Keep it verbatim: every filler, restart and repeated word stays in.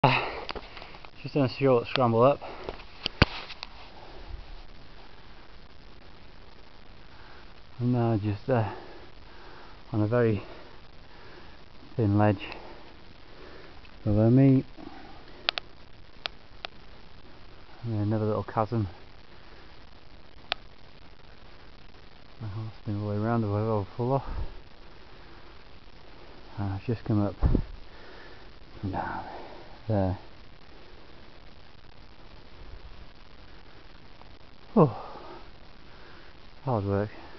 Just done a short scramble up. I'm now just uh, on a very thin ledge below me. And then another little chasm. My horse spin all the way around, the way I'll fall off. And I've just come up from down there. Oh, hard work.